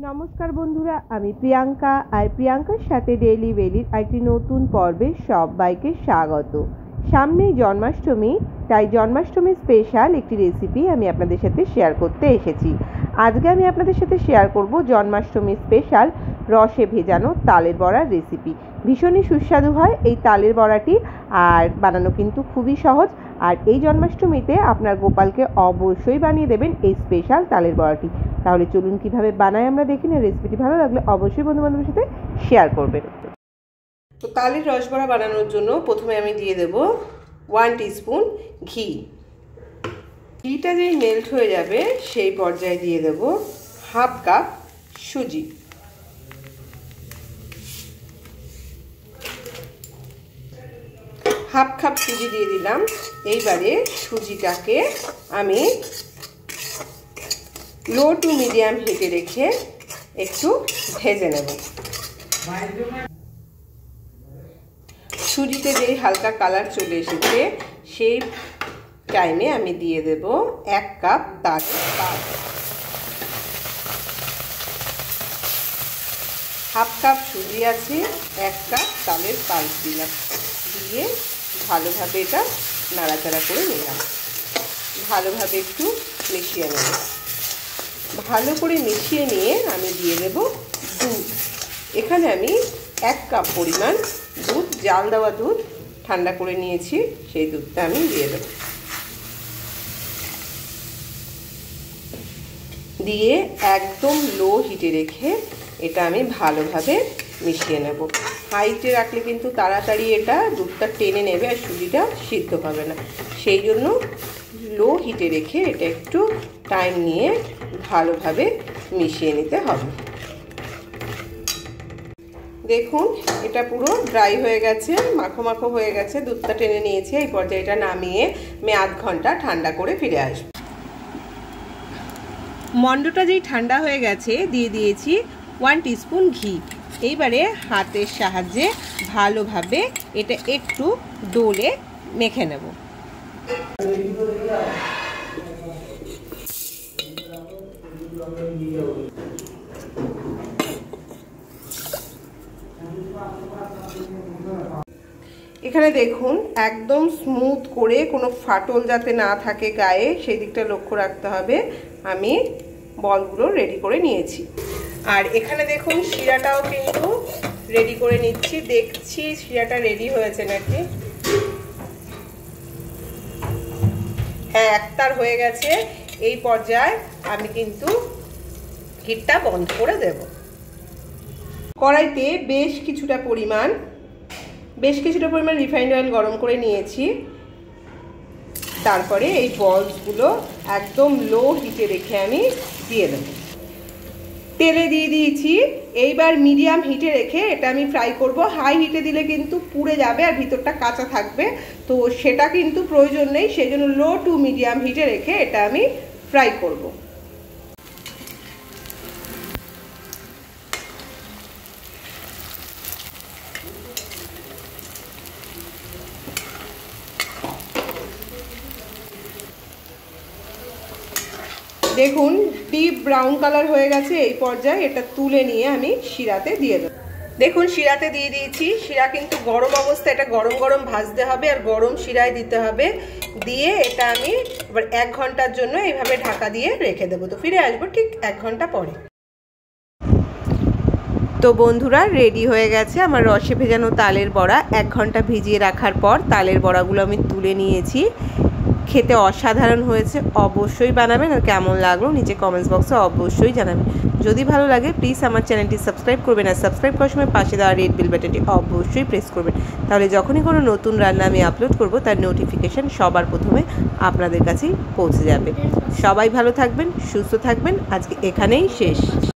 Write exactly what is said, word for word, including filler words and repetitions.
নমস্কার বন্ধুরা, আমি প্রিয়াঙ্কা আর প্রিয়াঙ্কার সাথে ডেইলি বেলির একটি নতুন পর্বে সবাইকে স্বাগত। সামনেই জন্মাষ্টমী, তাই জন্মাষ্টমী স্পেশাল একটি রেসিপি আমি আপনাদের সাথে শেয়ার করতে এসেছি। আজকে আমি আপনাদের সাথে শেয়ার করব জন্মাষ্টমী স্পেশাল রসে ভেজানো তালের বড়ার রেসিপি। ভীষণই সুস্বাদু হয় এই তালের বড়াটি, আর বানানো কিন্তু খুবই সহজ। আর এই জন্মাষ্টমীতে আপনার গোপালকে অবশ্যই বানিয়ে দেবেন এই স্পেশাল তালের বড়াটি। তাহলে চলুন কিভাবে বানাই আমরা দেখি না। রেসিপিটি ভালো লাগলে অবশ্যই বন্ধু বান্ধবের সাথে শেয়ার করবেন। তো তালের রসবড়া বানানোর জন্য প্রথমে আমি দিয়ে দেব ওয়ান টিস্পুন ঘি। ঘিটা যেই মেল্ট হয়ে যাবে সেই পর্যায়ে দিয়ে দেব হাফ কাপ সুজি। হাফ কাপ সুজি দিয়ে দিলাম। এইবারে সুজিটাকে আমি লো টু মিডিয়াম হিটে রেখে একটু ভেজে নেব। সুজিতে যেই হালকা কালার চলে এসেছে সেই টাইমে আমি দিয়ে দেব এক কাপ তালের পাল্প। হাফ কাপ সুজি আছে, এক কাপ তালের পাল্প দিলাম, দিয়ে ভালোভাবে এটা নাড়াচাড়া করে নিলাম। ভালোভাবে একটু মিশিয়ে নেব। ভালো করে মিশিয়ে নিয়ে আমি দিয়ে দেব দুধ। এখানে আমি এক কাপ পরিমাণ দুধ, জাল দেওয়া দুধ ঠান্ডা করে নিয়েছি, সেই দুধটা আমি দিয়ে দেব। দিয়ে একদম লো হিটে রেখে এটা আমি ভালোভাবে মিশিয়ে নেব। হাইটে রাখলে কিন্তু তাড়াতাড়ি এটা দুধটা টেনে নেবে আর সুজিটা সিদ্ধ হবে না। সেই জন্য লো হিটে রেখে এটা একটু টাইম নিয়ে ভালোভাবে মিশিয়ে নিতে হবে। দেখুন এটা পুরো ড্রাই হয়ে গেছে, মাখো মাখো হয়ে গেছে, দুধটা টেনে নিয়েছে। এই পর্যায়ে এটা নামিয়ে আমি আধ ঘন্টা ঠান্ডা করে ফিরে আসবো। মন্ডটা যেই ঠান্ডা হয়ে গেছে দিয়ে দিয়েছি ওয়ান টিস্পুন ঘি। এইবারে হাতের সাহায্যে ভালোভাবে এটা একটু ডোলে মেখে নেব। এখানে দেখুন একদম স্মুথ করে, কোনো ফাটল যাতে না থাকে গায়ে সেই দিকটা লক্ষ্য রাখতে হবে। আমি বলগুলো রেডি করে নিয়েছি। আর এখানে দেখুন শিরাটাও কিন্তু রেডি করে নিচ্ছি। দেখছি শিরাটা রেডি হয়েছে নাকি। হ্যাঁ, একতার হয়ে গেছে। এই পর্যায়ে আমি কিন্তু হিটটা বন্ধ করে দেব। কড়াইতে বেশ কিছুটা পরিমাণ বেশ কিছুটা পরিমাণ রিফাইন্ড অয়েল গরম করে নিয়েছি। তারপরে এই বলসগুলো একদম লো হিটে রেখে আমি দিয়ে দেব। তেলে দিয়ে দিয়েছি। এইবার মিডিয়াম হিটে রেখে এটা আমি ফ্রাই করব। হাই হিটে দিলে কিন্তু পুড়ে যাবে আর ভিতরটা কাঁচা থাকবে, তো সেটা কিন্তু প্রয়োজন নেই। সেই জন্য লো টু মিডিয়াম হিটে রেখে এটা আমি ফ্রাই করব। দেখুন ডিপ ব্রাউন কালার হয়ে গেছে। এই পর্যায়ে এটা তুলে নিয়ে আমি শিরাতে দিয়ে দেব। দেখুন শিরাতে দিয়ে দিয়েছি। শিরা কিন্তু গরম অবস্থা, এটা গরম গরম ভাজতে হবে আর গরম শিরায় দিতে হবে। দিয়ে এটা আমি এবার এক ঘন্টার জন্য এইভাবে ঢাকা দিয়ে রেখে দেবো। তো ফিরে আসবো ঠিক এক ঘন্টা পরে। তো বন্ধুরা, রেডি হয়ে গেছে আমার রসে ভেজানো তালের বড়া। এক ঘন্টা ভিজিয়ে রাখার পর তালের বড়াগুলো আমি তুলে নিয়েছি। খেতে অসাধারণ হয়েছে। অবশ্যই বানাবেন। আর কেমন লাগলো নিচে কমেন্টস বক্সে অবশ্যই জানাবেন। যদি ভালো লাগে প্লিজ আমার চ্যানেলটি সাবস্ক্রাইব করবেন। আর সাবস্ক্রাইব করার সময় পাশে দেওয়া রেড বেল বাটনটি অবশ্যই প্রেস করবেন। তাহলে যখনই কোনো নতুন রান্না আমি আপলোড করব তার নোটিফিকেশান সবার প্রথমে আপনাদের কাছেই পৌঁছে যাবে। সবাই ভালো থাকবেন, সুস্থ থাকবেন। আজকে এখানেই শেষ।